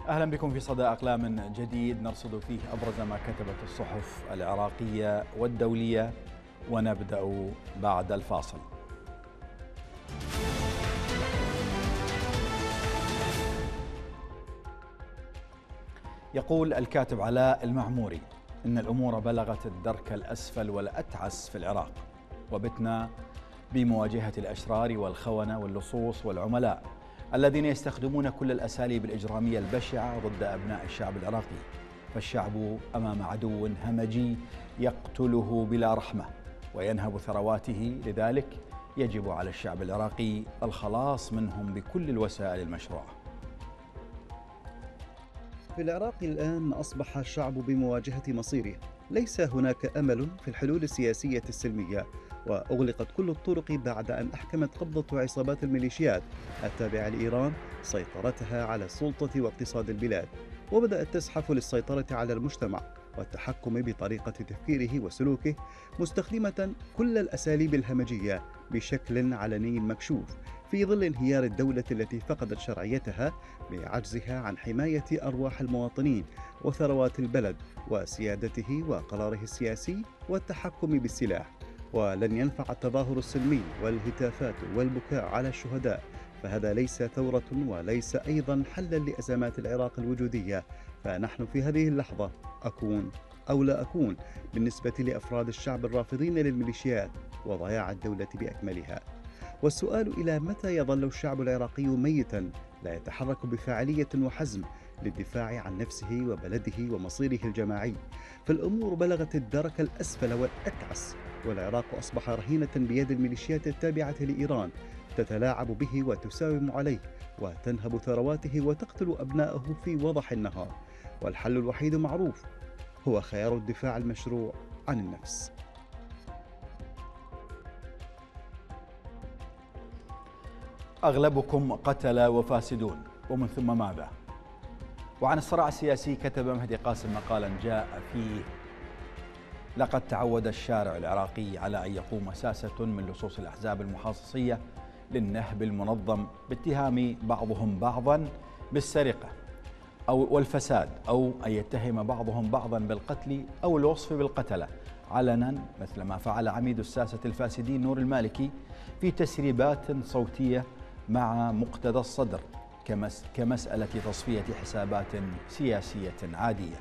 أهلا بكم في صدى أقلام جديد نرصد فيه أبرز ما كتبت الصحف العراقية والدولية، ونبدأ بعد الفاصل. يقول الكاتب علاء المعموري إن الأمور بلغت الدرك الأسفل والأتعس في العراق، وبتنا بمواجهة الأشرار والخونة واللصوص والعملاء الذين يستخدمون كل الأساليب الإجرامية البشعة ضد أبناء الشعب العراقي. فالشعب أمام عدو همجي يقتله بلا رحمة وينهب ثرواته، لذلك يجب على الشعب العراقي الخلاص منهم بكل الوسائل المشروعة. في العراق الآن أصبح الشعب بمواجهة مصيره. ليس هناك أمل في الحلول السياسية السلمية، وأغلقت كل الطرق بعد أن أحكمت قبضة عصابات الميليشيات التابعة لإيران سيطرتها على السلطة واقتصاد البلاد، وبدأت تزحف للسيطرة على المجتمع والتحكم بطريقة تفكيره وسلوكه، مستخدمة كل الأساليب الهمجية بشكل علني مكشوف، في ظل انهيار الدولة التي فقدت شرعيتها بعجزها عن حماية أرواح المواطنين وثروات البلد وسيادته وقراره السياسي والتحكم بالسلاح. ولن ينفع التظاهر السلمي والهتافات والبكاء على الشهداء، فهذا ليس ثورة وليس أيضا حلا لأزمات العراق الوجودية. فنحن في هذه اللحظة، أكون أو لا أكون، بالنسبة لأفراد الشعب الرافضين للميليشيات وضياع الدولة بأكملها. والسؤال: إلى متى يظل الشعب العراقي ميتا لا يتحرك بفاعلية وحزم للدفاع عن نفسه وبلده ومصيره الجماعي؟ فالأمور بلغت الدرك الأسفل والأتعس، والعراق أصبح رهينة بيد الميليشيات التابعة لإيران، تتلاعب به وتساوم عليه وتنهب ثرواته وتقتل أبناءه في وضح النهار. والحل الوحيد معروف، هو خيار الدفاع المشروع عن النفس. أغلبكم قتلة وفاسدون، ومن ثم ماذا؟ وعن الصراع السياسي كتب مهدي قاسم مقالا جاء فيه: لقد تعود الشارع العراقي على أن يقوم ساسة من لصوص الأحزاب المحاصصية للنهب المنظم باتهام بعضهم بعضا بالسرقة أو والفساد، أو أن يتهم بعضهم بعضا بالقتل أو الوصف بالقتلة علنا، مثل ما فعل عميد الساسة الفاسدين نور المالكي في تسريبات صوتية مع مقتدى الصدر كمسألة تصفية حسابات سياسية عادية.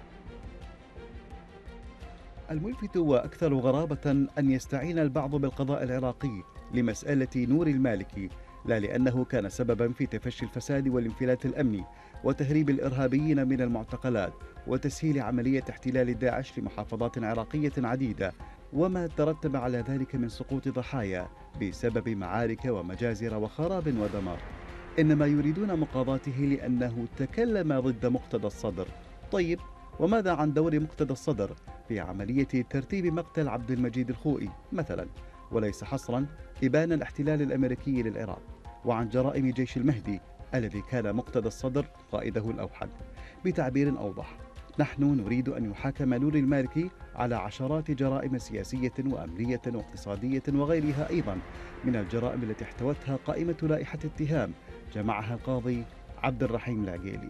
الملفت وأكثر غرابة أن يستعين البعض بالقضاء العراقي لمسألة نور المالكي، لا لأنه كان سببا في تفشي الفساد والانفلات الأمني وتهريب الإرهابيين من المعتقلات وتسهيل عملية احتلال داعش لمحافظات عراقية عديدة، وما ترتب على ذلك من سقوط ضحايا بسبب معارك ومجازر وخراب ودمار. إنما يريدون مقاضاته لأنه تكلم ضد مقتدى الصدر. طيب، وماذا عن دور مقتدى الصدر في عملية ترتيب مقتل عبد المجيد الخوئي مثلا، وليس حصرا إبان الاحتلال الأمريكي للعراق، وعن جرائم جيش المهدي الذي كان مقتدى الصدر قائده الأوحد؟ بتعبير أوضح، نحن نريد أن يحاكم نور المالكي على عشرات جرائم سياسية وأمنية واقتصادية وغيرها أيضا من الجرائم التي احتوتها قائمة لائحة اتهام جمعها القاضي عبد الرحيم العقيلي.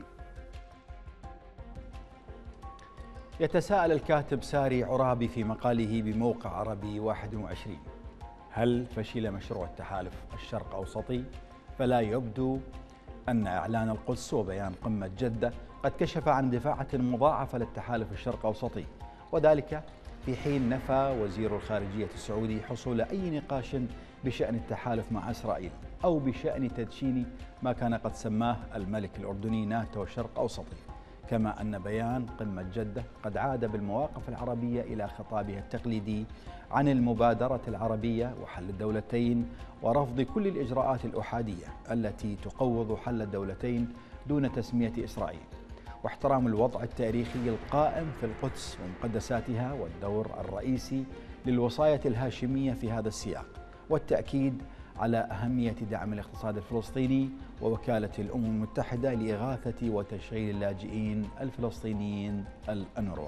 يتساءل الكاتب ساري عرابي في مقاله بموقع عربي 21، هل فشل مشروع التحالف الشرق أوسطي؟ فلا يبدو أن إعلان القدس وبيان قمة جدة قد كشف عن دفاعة مضاعفة للتحالف الشرق أوسطي، وذلك في حين نفى وزير الخارجية السعودي حصول أي نقاش بشأن التحالف مع إسرائيل أو بشأن تدشين ما كان قد سماه الملك الأردني ناتو شرق أوسطي. كما أن بيان قمة جدة قد عاد بالمواقف العربية إلى خطابها التقليدي عن المبادرة العربية وحل الدولتين ورفض كل الإجراءات الأحادية التي تقوض حل الدولتين دون تسمية إسرائيل، واحترام الوضع التاريخي القائم في القدس ومقدساتها والدور الرئيسي للوصاية الهاشمية في هذا السياق، والتأكيد على أهمية دعم الاقتصاد الفلسطيني ووكالة الأمم المتحدة لإغاثة وتشغيل اللاجئين الفلسطينيين الأنروا.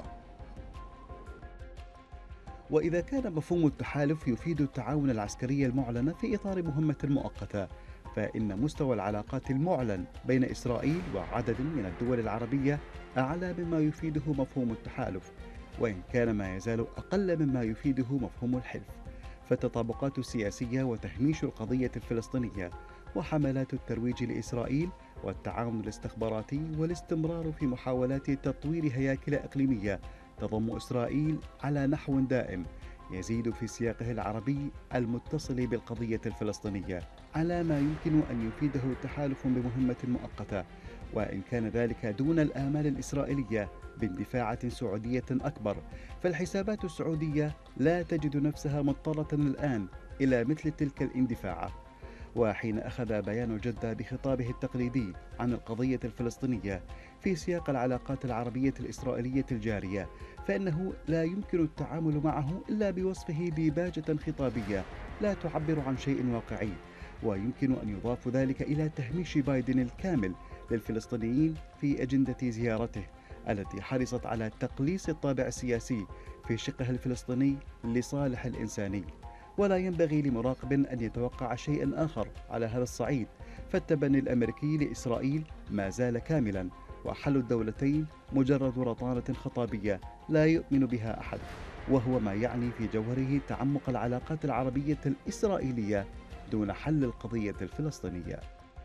وإذا كان مفهوم التحالف يفيد التعاون العسكري المعلن في إطار مهمة مؤقتة، فإن مستوى العلاقات المعلن بين إسرائيل وعدد من الدول العربية أعلى مما يفيده مفهوم التحالف، وإن كان ما يزال أقل مما يفيده مفهوم الحلف. فالتطابقات السياسية وتهميش القضية الفلسطينية وحملات الترويج لإسرائيل والتعاون الاستخباراتي والاستمرار في محاولات تطوير هياكل إقليمية تضم إسرائيل على نحو دائم يزيد في سياقه العربي المتصل بالقضية الفلسطينية على ما يمكن أن يفيده التحالف بمهمة مؤقتة، وإن كان ذلك دون الآمال الإسرائيلية باندفاعة سعودية أكبر. فالحسابات السعودية لا تجد نفسها مضطرة الآن إلى مثل تلك الاندفاعات. وحين أخذ بيان جدة بخطابه التقليدي عن القضية الفلسطينية في سياق العلاقات العربية الإسرائيلية الجارية، فإنه لا يمكن التعامل معه إلا بوصفه ديباجة خطابية لا تعبر عن شيء واقعي. ويمكن أن يضاف ذلك إلى تهميش بايدن الكامل للفلسطينيين في أجندة زيارته التي حرصت على تقليص الطابع السياسي في شقه الفلسطيني لصالح الإنساني. ولا ينبغي لمراقب أن يتوقع شيئا آخر على هذا الصعيد، فالتبني الأمريكي لإسرائيل ما زال كاملا، وحل الدولتين مجرد رطانة خطابية لا يؤمن بها أحد، وهو ما يعني في جوهره تعمق العلاقات العربية الإسرائيلية دون حل القضية الفلسطينية.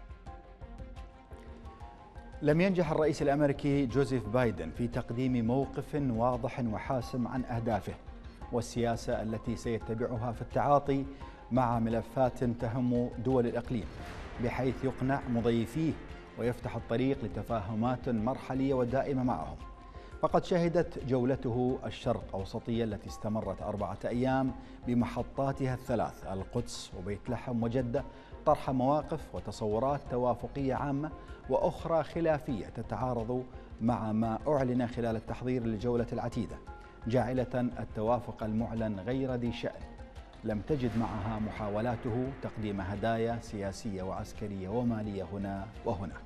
لم ينجح الرئيس الأمريكي جوزيف بايدن في تقديم موقف واضح وحاسم عن أهدافه والسياسة التي سيتبعها في التعاطي مع ملفات تهم دول الإقليم، بحيث يقنع مضيفيه ويفتح الطريق لتفاهمات مرحلية ودائمة معهم. فقد شهدت جولته الشرق أوسطية التي استمرت 4 أيام بمحطاتها الثلاث القدس وبيت لحم وجدة طرح مواقف وتصورات توافقية عامة وأخرى خلافية تتعارض مع ما أعلن خلال التحضير للجولة العتيدة، جاعلة التوافق المعلن غير ذي شأن. لم تجد معها محاولاته تقديم هدايا سياسية وعسكرية ومالية هنا وهناك.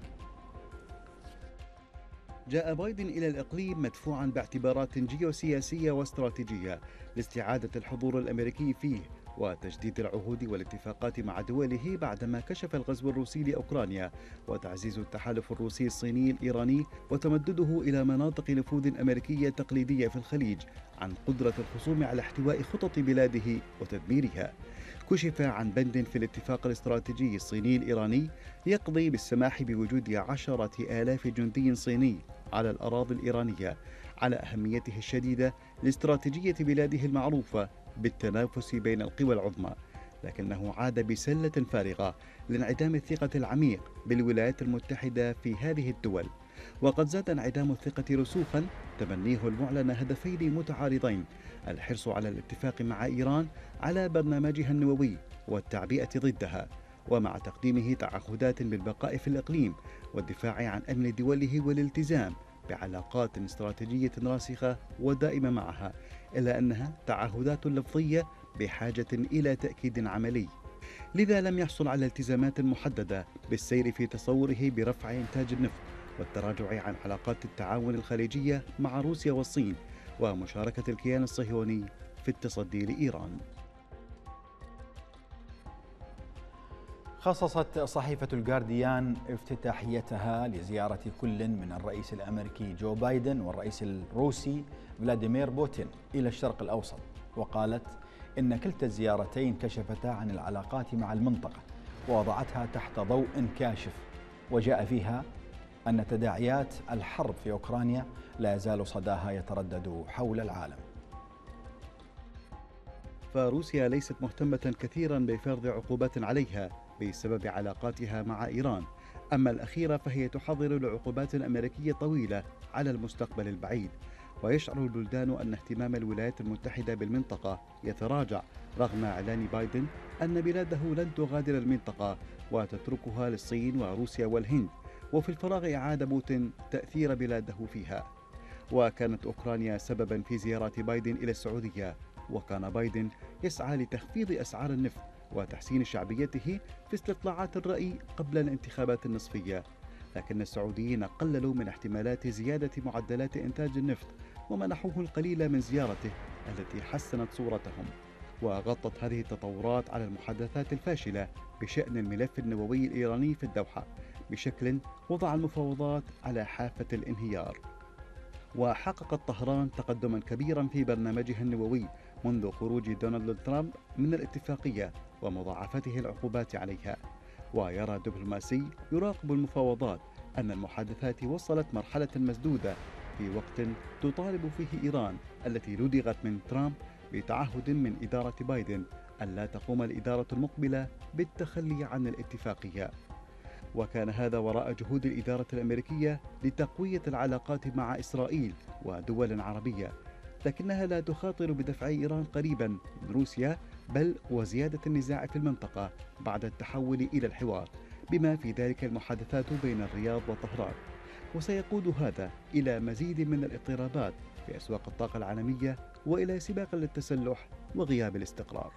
جاء بايدن إلى الإقليم مدفوعا باعتبارات جيوسياسية واستراتيجية لاستعادة الحضور الأمريكي فيه وتجديد العهود والاتفاقات مع دوله بعدما كشف الغزو الروسي لأوكرانيا وتعزيز التحالف الروسي الصيني الإيراني وتمدده إلى مناطق نفوذ أمريكية تقليدية في الخليج عن قدرة الخصوم على احتواء خطط بلاده وتدميرها. كشف عن بند في الاتفاق الاستراتيجي الصيني الإيراني يقضي بالسماح بوجود 10,000 جندي صيني على الأراضي الإيرانية، على أهميته الشديدة لاستراتيجية بلاده المعروفة بالتنافس بين القوى العظمى، لكنه عاد بسلة فارغة لانعدام الثقة العميق بالولايات المتحدة في هذه الدول. وقد زاد انعدام الثقة رسوخا تبنيه المعلن هدفين متعارضين: الحرص على الاتفاق مع إيران على برنامجها النووي والتعبئة ضدها، ومع تقديمه تعهدات بالبقاء في الإقليم والدفاع عن أمن دوله والالتزام بعلاقات استراتيجية راسخة ودائمة معها، إلا أنها تعهدات لفظية بحاجة إلى تأكيد عملي. لذا لم يحصل على التزامات محددة بالسير في تصوره برفع إنتاج النفط والتراجع عن علاقات التعاون الخليجية مع روسيا والصين ومشاركة الكيان الصهيوني في التصدي لإيران. خصصت صحيفة الجارديان افتتاحيتها لزيارة كل من الرئيس الأمريكي جو بايدن والرئيس الروسي فلاديمير بوتين إلى الشرق الأوسط، وقالت إن كلتا الزيارتين كشفتا عن العلاقات مع المنطقة ووضعتها تحت ضوء كاشف، وجاء فيها أن تداعيات الحرب في أوكرانيا لا يزال صداها يتردد حول العالم. فروسيا ليست مهتمة كثيرا بفرض عقوبات عليها بسبب علاقاتها مع إيران، أما الأخيرة فهي تحضر لعقوبات أمريكية طويلة على المستقبل البعيد. ويشعر البلدان أن اهتمام الولايات المتحدة بالمنطقة يتراجع رغم إعلان بايدن أن بلاده لن تغادر المنطقة وتتركها للصين وروسيا والهند، وفي الفراغ أعاد بوتين تأثير بلاده فيها. وكانت أوكرانيا سببا في زيارة بايدن إلى السعودية، وكان بايدن يسعى لتخفيض أسعار النفط وتحسين شعبيته في استطلاعات الرأي قبل الانتخابات النصفية، لكن السعوديين قللوا من احتمالات زيادة معدلات إنتاج النفط ومنحوه القليل من زيارته التي حسنت صورتهم. وغطت هذه التطورات على المحادثات الفاشلة بشأن الملف النووي الإيراني في الدوحة بشكل وضع المفاوضات على حافة الانهيار. وحققت طهران تقدما كبيرا في برنامجها النووي منذ خروج دونالد ترامب من الاتفاقية ومضاعفته العقوبات عليها. ويرى دبلوماسي يراقب المفاوضات أن المحادثات وصلت مرحلة مسدودة في وقت تطالب فيه إيران التي لدغت من ترامب بتعهد من إدارة بايدن أن لا تقوم الإدارة المقبلة بالتخلي عن الاتفاقية. وكان هذا وراء جهود الإدارة الأمريكية لتقوية العلاقات مع إسرائيل ودول عربية، لكنها لا تخاطر بدفع إيران قريبا من روسيا، بل وزيادة النزاع في المنطقة بعد التحول إلى الحوار، بما في ذلك المحادثات بين الرياض وطهران. وسيقود هذا إلى مزيد من الاضطرابات في أسواق الطاقة العالمية وإلى سباق للتسلح وغياب الاستقرار.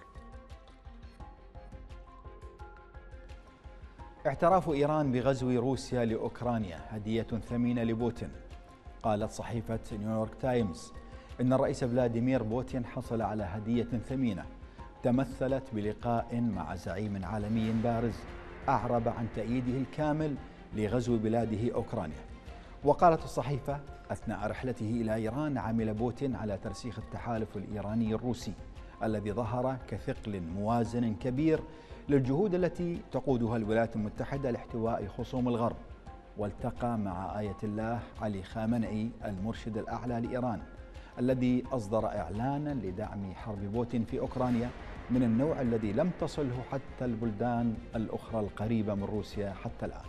اعتراف إيران بغزو روسيا لأوكرانيا هدية ثمينة لبوتين. قالت صحيفة نيويورك تايمز إن الرئيس فلاديمير بوتين حصل على هدية ثمينة تمثلت بلقاء مع زعيم عالمي بارز أعرب عن تأييده الكامل لغزو بلاده أوكرانيا. وقالت الصحيفة أثناء رحلته إلى إيران عمل بوتين على ترسيخ التحالف الإيراني الروسي الذي ظهر كثقل موازن كبير للجهود التي تقودها الولايات المتحدة لاحتواء خصوم الغرب. والتقى مع آية الله علي خامنئي المرشد الأعلى لإيران الذي أصدر إعلانا لدعم حرب بوتين في أوكرانيا من النوع الذي لم تصله حتى البلدان الأخرى القريبة من روسيا حتى الآن.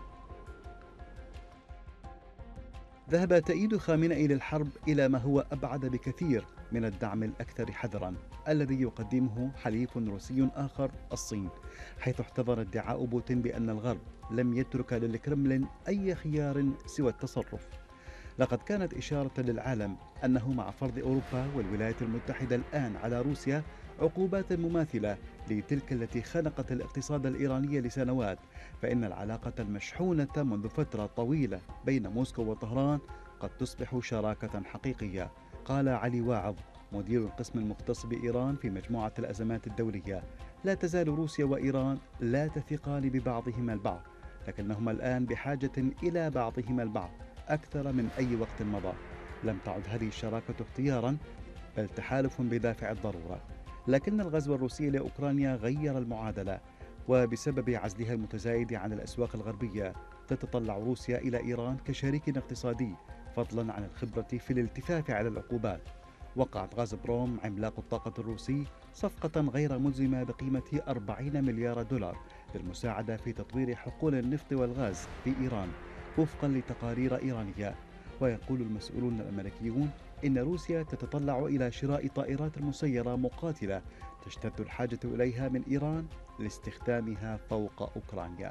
ذهب تأييد خامنئي للحرب إلى ما هو أبعد بكثير من الدعم الأكثر حذرا الذي يقدمه حليف روسي آخر، الصين، حيث احتضن ادعاء بوتين بأن الغرب لم يترك للكرملين أي خيار سوى التصرف. لقد كانت إشارة للعالم أنه مع فرض أوروبا والولايات المتحدة الآن على روسيا عقوبات مماثلة لتلك التي خنقت الاقتصاد الإيراني لسنوات، فإن العلاقة المشحونة منذ فترة طويلة بين موسكو وطهران قد تصبح شراكة حقيقية. قال علي واعظ مدير القسم المختص بإيران في مجموعة الأزمات الدولية: لا تزال روسيا وإيران لا تثقان ببعضهما البعض، لكنهما الآن بحاجة إلى بعضهما البعض أكثر من أي وقت مضى. لم تعد هذه الشراكة اختيارا بل تحالف بدافع الضرورة. لكن الغزو الروسي لأوكرانيا غير المعادلة، وبسبب عزلها المتزايد عن الأسواق الغربية تتطلع روسيا إلى إيران كشريك اقتصادي، فضلا عن الخبرة في الالتفاف على العقوبات. وقعت غازبروم عملاق الطاقة الروسي صفقة غير ملزمة بقيمة 40 مليار دولار للمساعدة في تطوير حقول النفط والغاز في إيران وفقا لتقارير إيرانية. ويقول المسؤولون الأمريكيون إن روسيا تتطلع إلى شراء طائرات مسيرة مقاتلة تشتد الحاجة إليها من إيران لاستخدامها فوق أوكرانيا.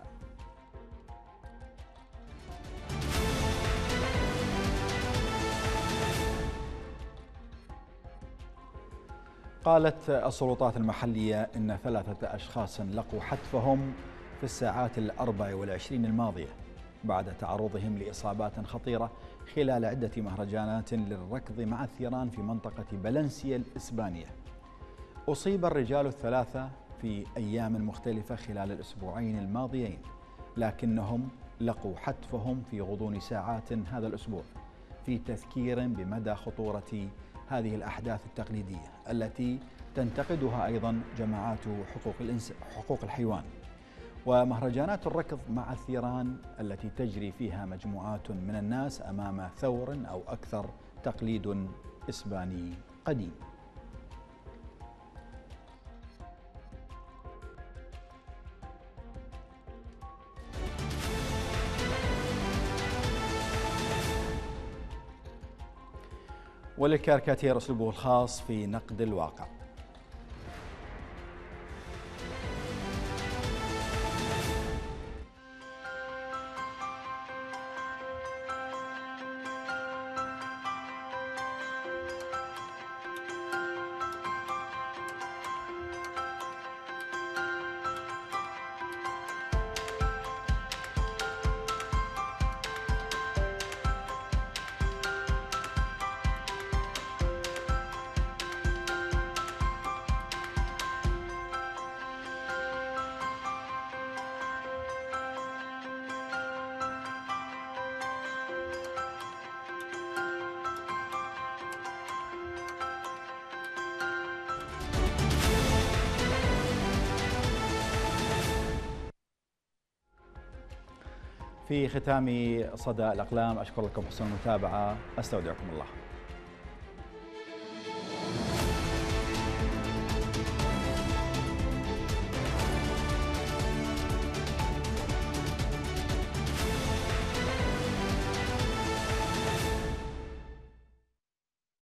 قالت السلطات المحلية إن 3 أشخاص لقوا حتفهم في الساعات 24 الماضية بعد تعرضهم لإصابات خطيرة خلال عدة مهرجانات للركض مع الثيران في منطقة فالنسيا الإسبانية. أصيب الرجال الثلاثة في أيام مختلفة خلال الأسبوعين الماضيين، لكنهم لقوا حتفهم في غضون ساعات هذا الأسبوع، في تذكير بمدى خطورة هذه الأحداث التقليدية التي تنتقدها أيضا جماعات حقوق الحيوان. ومهرجانات الركض مع الثيران التي تجري فيها مجموعات من الناس أمام ثور أو أكثر تقليد إسباني قديم. وللكاريكاتير أسلوبه الخاص في نقد الواقع. في ختام صدى الأقلام أشكر لكم حسن المتابعة، أستودعكم الله.